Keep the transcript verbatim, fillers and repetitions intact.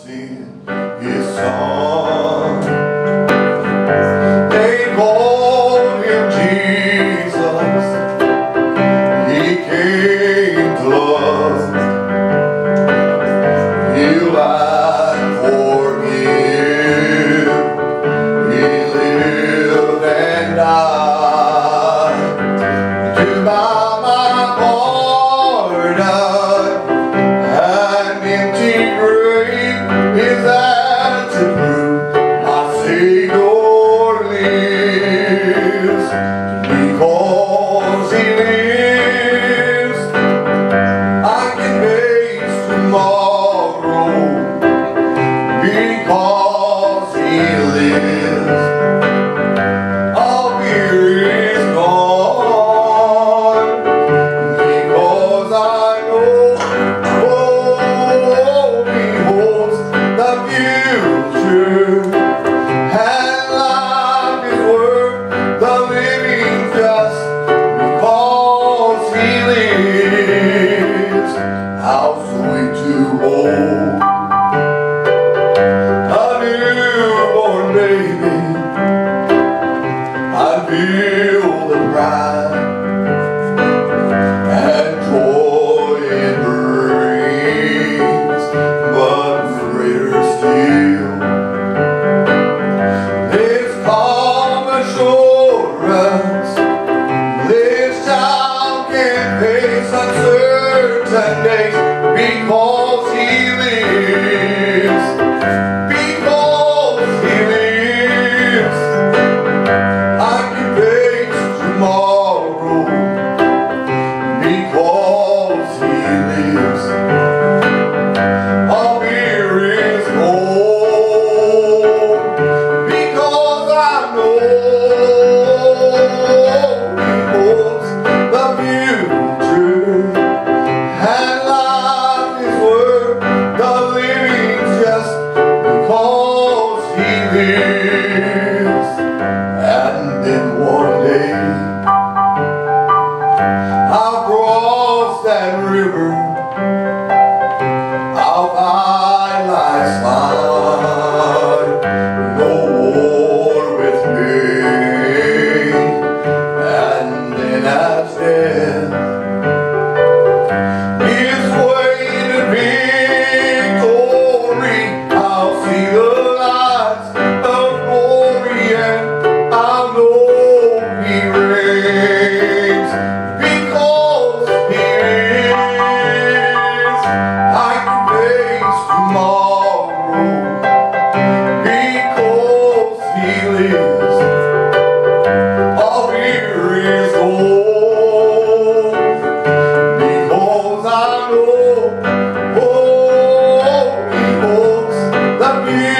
sent his son. They called him Jesus. He came to love, heal and forgive. He lived and died to buy my pardon. An empty grave is that to prove my Savior lives. Because He lives, I can face tomorrow. Because He lives, all fear is gone. Because I know, oh, He holds the future, and life is worth the living just because He lives. How sweet to hold a newborn baby and feel the pride and joy it brings, but greater still, this calm assurance, this child can face uncertain days because He lives. Because He lives, I can face tomorrow. Because He lives, all fear is gone. Because I know He holds the future, and life is worth the living just because He lives. And then one day I'll cross that river, I'll find life's fine, no war with pain. And then as death gives way to victory, I'll see the lights of glory, and I'll know He reigns. Because He lives, I can face tomorrow. Because He lives, all fear is gone. Because I know, oh, He holds the future.